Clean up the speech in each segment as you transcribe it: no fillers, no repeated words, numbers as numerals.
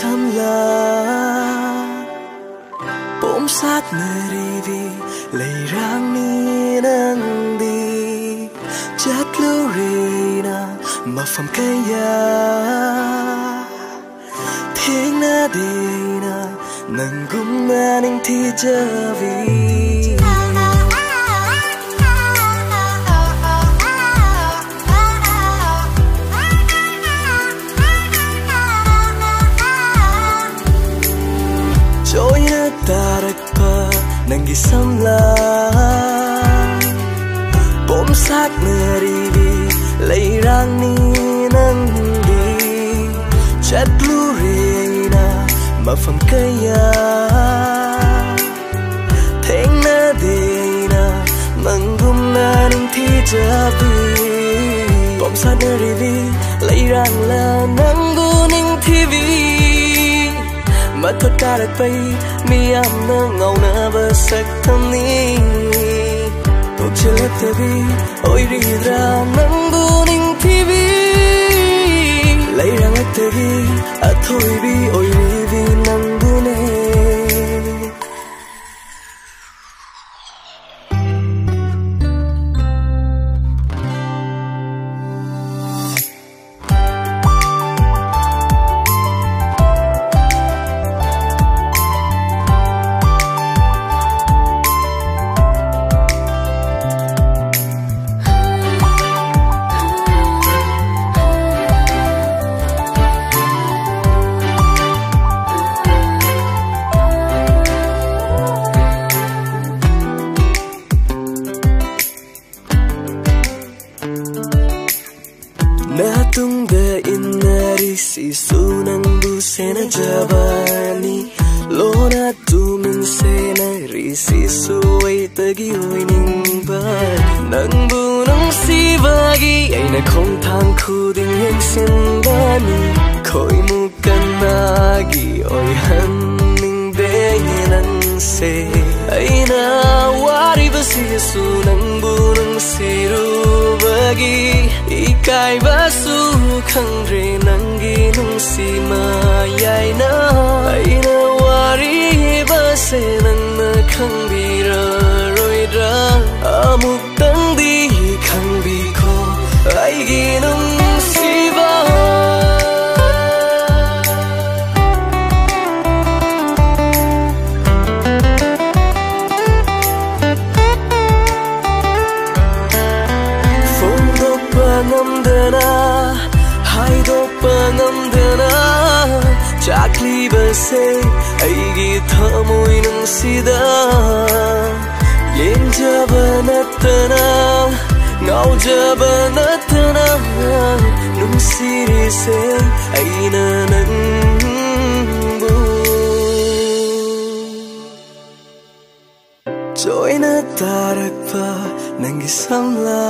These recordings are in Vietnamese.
xăm lá bỗng sát nơi đi lấy rang ni nang đi chát lưu ri na mà phẩm cây ya thế na đi na nang gum na ning thi giờ vì Nanggi samla bom sát neribi lấy rang ni nangdi chat blue reina mà phẩm kaya theng na deina mangum na ning thi jabi bom sát neribi lấy rang la nangu ning thi vi mà thật cả đất bay mi am na ngầu na bờ sắc thâm ni tục chưa lết theo đi ôi đi ra nắng bu ninh thi vi lấy ra ngách theo đi thôi bi ôi đi vì nắng bu này Natungga inari si sunang busena jabani Lona tumin sena risi suway tagi ning bagi Nang bunang si bagi ay na kong thang kuding yang sindani Koy mukan nagi oy haning benginan se Ay na wari basi sunang bunang siru bagi Ikai basu khangre nangi nungsi mayai na aina wari base nang na khangbira roidra amuk tang di khangbi ko aigi nungsi ba Chakli base aigi thamoy nang sida yenjaba natana ngau jaba natana nung siri se aina nang bu joy na tarakpa nang samla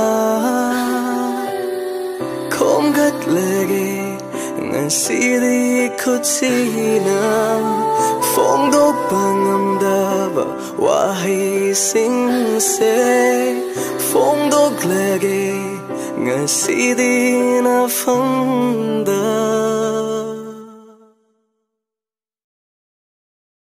kom gat lagi Ngasiri kutsina Phong đô pangamdaba Wahi sing se Phong đô glage Ngasiri na phong da